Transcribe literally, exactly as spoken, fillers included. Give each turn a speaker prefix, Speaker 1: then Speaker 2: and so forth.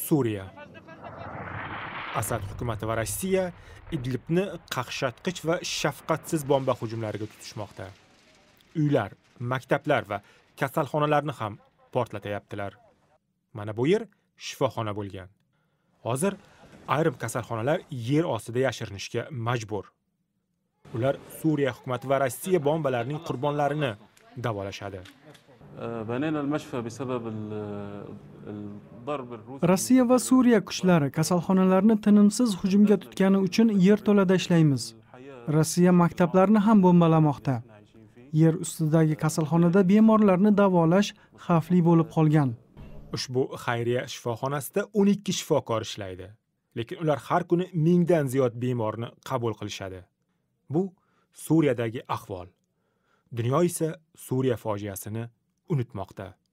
Speaker 1: Suriya. Asad hukumati va Rossiya Idlibni qaqshatqich va shafqatsiz bomba hujumlariga tutishmoqda. Uylar, maktablar va kasalxonalarni ham portlatayaptilar. Mana bu yer shifoxona bo'lgan. Hozir ayrim kasalxonalar yer ostida yashirinishga majbur. Ular Suriya hukumati va Rossiya bombalarining qurbonlarini davolashadi.
Speaker 2: Rossiya va Suriya kuchlari kasalxonalarni tinimsiz hujumga tutgani uchun yerto'lada ishlaymiz. Rossiya maktablarni ham bombalamoqda. Yer ustidagi kasalxonada bemorlarni davolash xavfli bo'lib qolgan.
Speaker 1: Ushbu xayriya shifoxonasida o'n ikki shifokor ishlaydi. Lekin ular har kuni mingdan ziyod bemorni qabul qilishadi. Bu Suriyadagi ahvol. Dunyo esa Suriya fojiasini unutmoqda.